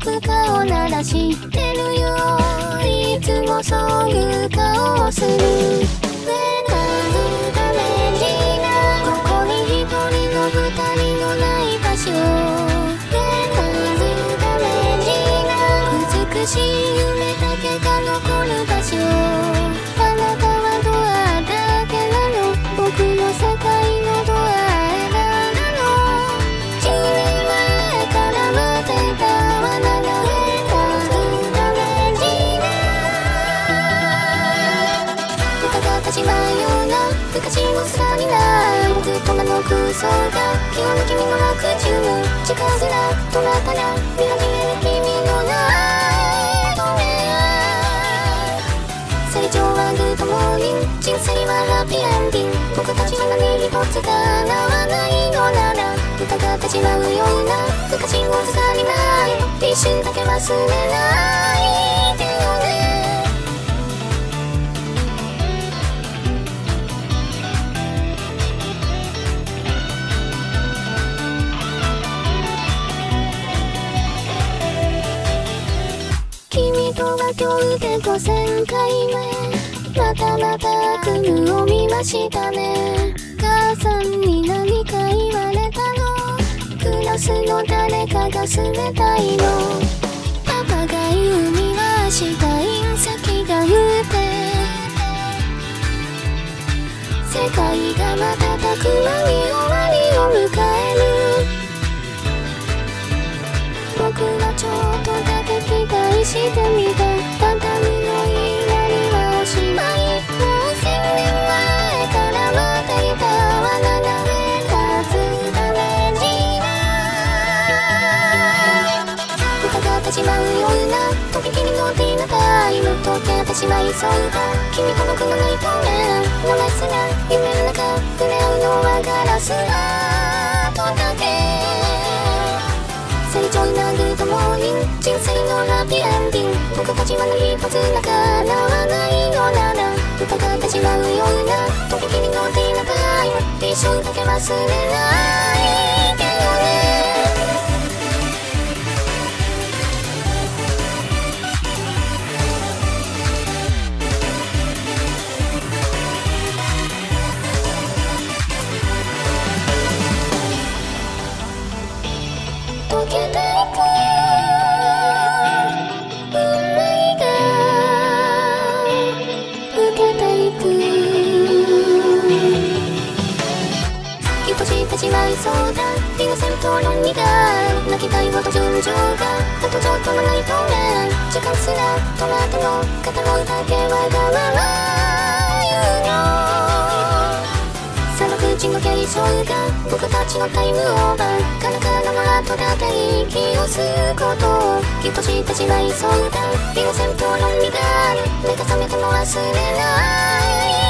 く顔鳴らしてるよ。いつもそういう顔をする。ここに一人の二人のない場所。美しい夢だけが残る場所。あなたはドアだけなの。僕の世界のドア選んだの。10年前から待ってたわ。なら疑ってしまうような昔もさにないずっと間の空想が気を抜き身の白昼も近づらとなったら見始める君の名成長はグッドモーニング人生はハッピーエンディング僕たちは何一つ叶わないのなら疑ってしまうような昔を使いない一瞬だけ忘れないでよね。君とは今日で5000回目。またまた悪夢を見ましたね。母さんに何か言われたの。クラスの誰かが冷たいの。パパが言うには明日隕石が降って世界が瞬く間に終わりを迎える。僕はちょっとだけ期待してみた。ただ無の祈りはおしまい。もう1000年前から待っていたわ。なら疑ってしまうようなとびきりのティーナタイム溶けてしまいそうだ。君と僕のナイトメアのレスが夢の中触れ合うのはガラスアートだけ。成長なグッドモーニング人生のハッピーエンディング僕たちは何一つ叶わないのなら疑ってしまうようなとびきりのティーナタイム一瞬だけ忘れないでよね。溶けていくよ運命が受けていく。愛してしまいそうだイノセント論理が泣きたいほど純情があとちょっとのないとね時間すら止まっても片方だけわがまま言うよ。その口の継承が僕たちのタイムオーバーカラカラの後だけ息を吸うことをきっとしてしまいそうだイノセント論理が目が覚めても忘れない